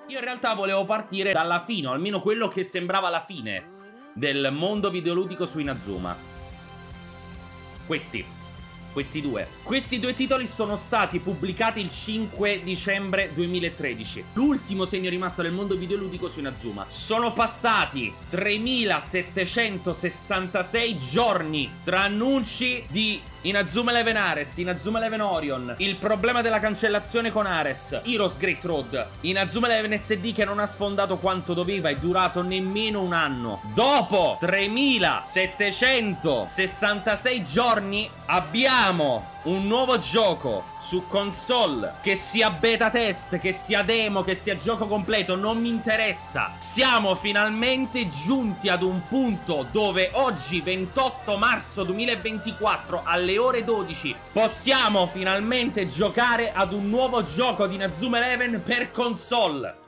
Io in realtà volevo partire dalla fine, o almeno quello che sembrava la fine del mondo videoludico su Inazuma. Questi due titoli sono stati pubblicati il 5 dicembre 2013. L'ultimo segno rimasto del mondo videoludico su Inazuma. Sono passati 3766 giorni tra annunci di Inazuma Eleven Ares, Inazuma Eleven Orion, il problema della cancellazione con Ares, Heroes Great Road, Inazuma Eleven SD che non ha sfondato quanto doveva, è durato nemmeno un anno. Dopo 3766 giorni abbiamo un nuovo gioco su console, che sia beta test, che sia demo, che sia gioco completo, non mi interessa. Siamo finalmente giunti ad un punto dove oggi 28 marzo 2024 alle ore 12 possiamo finalmente giocare ad un nuovo gioco di Inazuma Eleven per console.